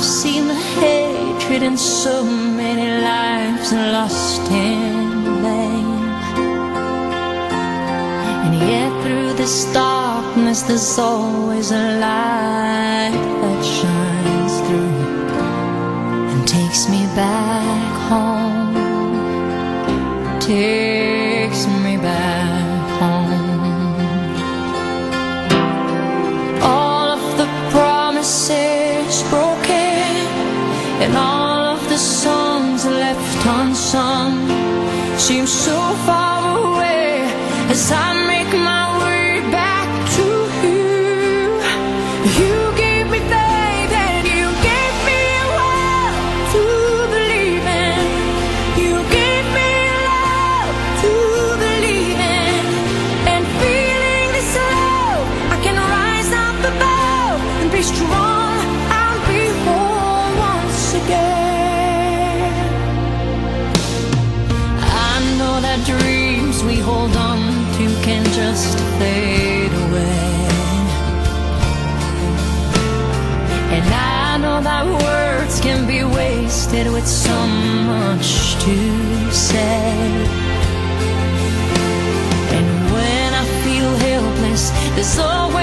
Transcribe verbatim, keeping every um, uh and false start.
I've seen the hatred in so many lives lost in vain. And yet through this darkness there's always a light that shines through and takes me back home, takes me back home. All of the promises broken and all of the songs left unsung seem so far away as I make my way back to you. You gave me faith and you gave me a will to believe in. You gave me love to believe in. And feeling this love, I can rise up above and be strong. I'll be whole once again. I know that dreams we hold on to can just fade away, and I know that words can be wasted with so much to say. And when I feel helpless, there's always